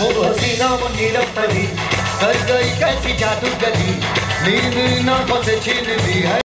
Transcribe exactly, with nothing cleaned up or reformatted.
वो हसीना वो नीरव परी कर गई कैसी जादूगरी, नींद ना से छीन ली है।